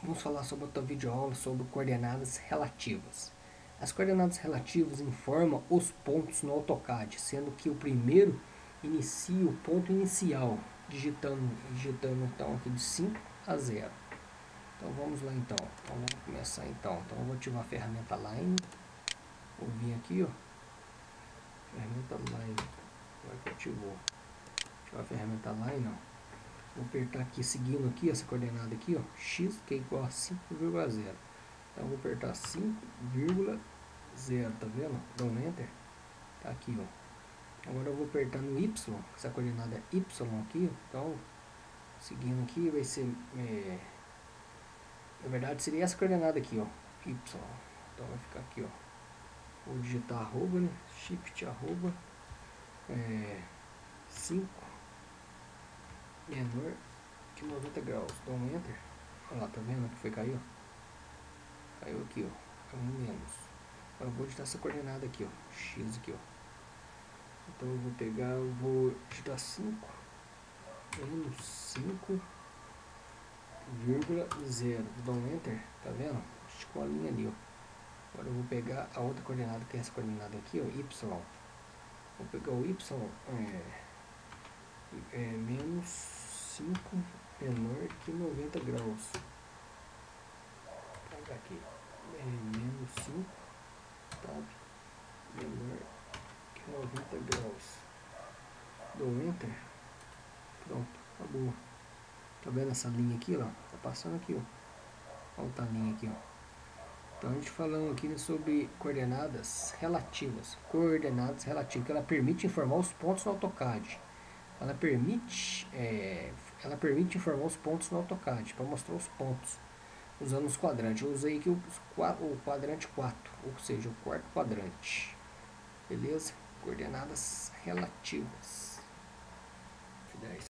Vamos falar sobre outra videoaula sobre coordenadas relativas. As coordenadas relativas informam os pontos no AutoCAD, sendo que o primeiro inicia o ponto inicial, digitando então aqui de 5 a 0. Então vamos lá então. Vamos começar então. Então eu vou ativar a ferramenta Line. Vou vir aqui, ó. Ferramenta Line. Agora que ativou. Ativar a ferramenta Line, ó. Vou apertar aqui, seguindo aqui, essa coordenada aqui, ó, x, que é igual a 5,0. Então, vou apertar 5,0, tá vendo? Dá um Enter. Tá aqui, ó. Agora eu vou apertar no Y, essa coordenada é Y aqui, ó. Então, seguindo aqui, vai ser, na verdade, seria essa coordenada aqui, ó, Y. Então, vai ficar aqui, ó. Vou digitar arroba, né? Shift, arroba, 5 menor que 90 graus. Dá um Enter. Olha lá, tá vendo que foi cair, ó? Caiu aqui, ó. É um menos. Agora eu vou digitar essa coordenada aqui, ó. X aqui, ó. Então eu vou pegar, eu vou digitar 5 menos 5,0. Vou dar um Enter, tá vendo? Esticou a linha ali, ó. Agora eu vou pegar a outra coordenada, que é essa coordenada aqui, ó. Y. Vou pegar o Y, menos 5 menor que 90 graus. Vou pegar aqui. Menos 5, tá? Menor que 90 graus. Dou Enter. Pronto, acabou. Tá vendo essa linha aqui, ó? Tá passando aqui, ó. Olha outra linha aqui, ó. Então a gente falando aqui sobre coordenadas relativas. Coordenadas relativas, que ela permite informar os pontos no AutoCAD. Ela permite informar os pontos no AutoCAD, para mostrar os pontos, usando os quadrantes. Eu usei aqui o quadrante 4, ou seja, o quarto quadrante. Beleza? Coordenadas relativas.